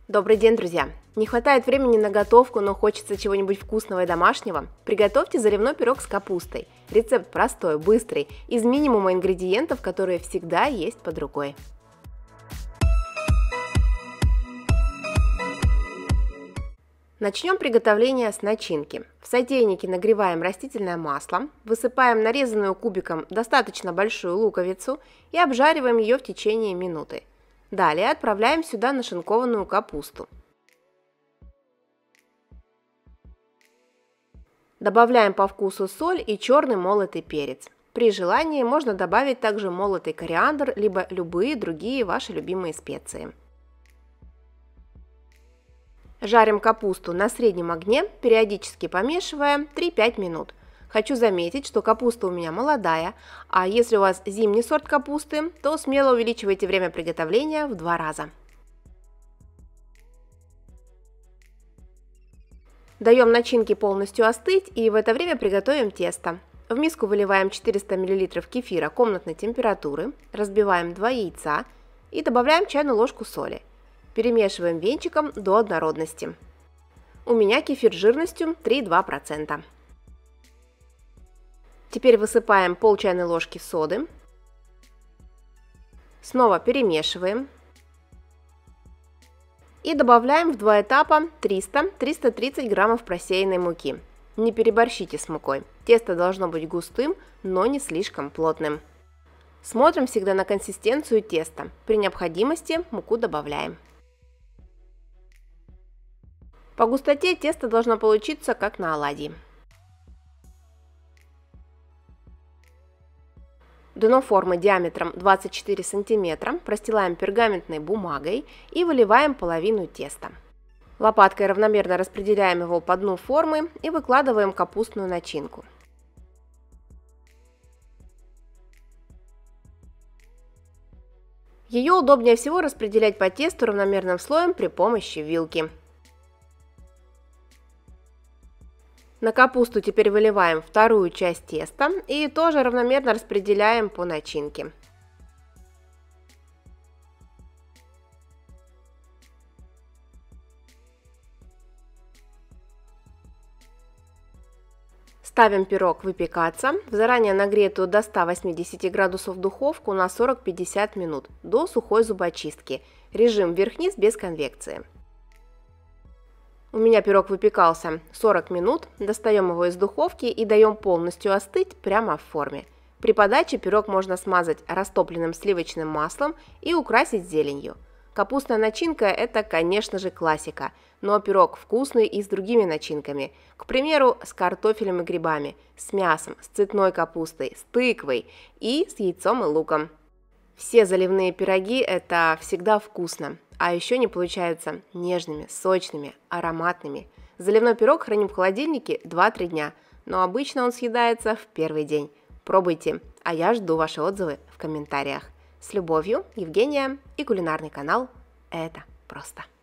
Добрый день, друзья! Не хватает времени на готовку, но хочется чего-нибудь вкусного и домашнего? Приготовьте заливной пирог с капустой. Рецепт простой, быстрый, из минимума ингредиентов, которые всегда есть под рукой. Начнем приготовление с начинки. В сотейнике нагреваем растительное масло, высыпаем нарезанную кубиком достаточно большую луковицу и обжариваем ее в течение минуты. Далее отправляем сюда нашинкованную капусту. Добавляем по вкусу соль и черный молотый перец. При желании можно добавить также молотый кориандр, либо любые другие ваши любимые специи. Жарим капусту на среднем огне, периодически помешивая 3-5 минут. Хочу заметить, что капуста у меня молодая, а если у вас зимний сорт капусты, то смело увеличивайте время приготовления в 2 раза. Даем начинке полностью остыть и в это время приготовим тесто. В миску выливаем 400 мл кефира комнатной температуры, разбиваем 2 яйца и добавляем чайную ложку соли. Перемешиваем венчиком до однородности. У меня кефир жирностью 3,2%. Теперь высыпаем пол чайной ложки соды. Снова перемешиваем. И добавляем в 2 этапа 300-330 граммов просеянной муки. Не переборщите с мукой. Тесто должно быть густым, но не слишком плотным. Смотрим всегда на консистенцию теста. При необходимости муку добавляем. По густоте тесто должно получиться как на оладьи. Дно формы диаметром 24 см простилаем пергаментной бумагой и выливаем половину теста. Лопаткой равномерно распределяем его по дну формы и выкладываем капустную начинку. Ее удобнее всего распределять по тесту равномерным слоем при помощи вилки. На капусту теперь выливаем вторую часть теста и тоже равномерно распределяем по начинке. Ставим пирог выпекаться в заранее нагретую до 180 градусов духовку на 40-50 минут до сухой зубочистки. Режим вверх-вниз без конвекции. У меня пирог выпекался 40 минут, достаем его из духовки и даем полностью остыть прямо в форме. При подаче пирог можно смазать растопленным сливочным маслом и украсить зеленью. Капустная начинка – это, конечно же, классика, но пирог вкусный и с другими начинками. К примеру, с картофелем и грибами, с мясом, с цветной капустой, с тыквой и с яйцом и луком. Все заливные пироги – это всегда вкусно. А еще они получаются нежными, сочными, ароматными. Заливной пирог храним в холодильнике 2-3 дня, но обычно он съедается в первый день. Пробуйте, а я жду ваши отзывы в комментариях. С любовью, Евгения и кулинарный канал «Это просто».